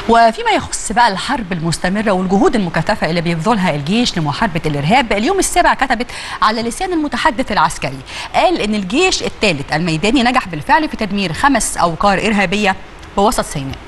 وفيما يخص بقى الحرب المستمرة والجهود المكثفة اللي بيبذلها الجيش لمحاربة الإرهاب، اليوم السابع كتبت على لسان المتحدث العسكري، قال إن الجيش الثالث الميداني نجح بالفعل في تدمير 5 أوقار إرهابية بوسط سيناء.